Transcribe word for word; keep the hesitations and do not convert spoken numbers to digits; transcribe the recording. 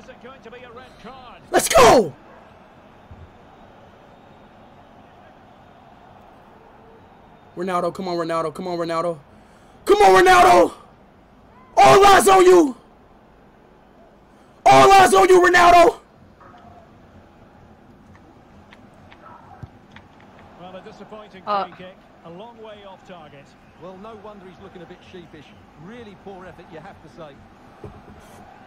it going to be a red card? Let's go! Ronaldo, come on, Ronaldo. Come on, Ronaldo. Come on, Ronaldo! All eyes on you! All eyes on you, Ronaldo! Well, a disappointing Uh. free kick. A long way off target. Well, no wonder he's looking a bit sheepish. Really poor effort, you have to say.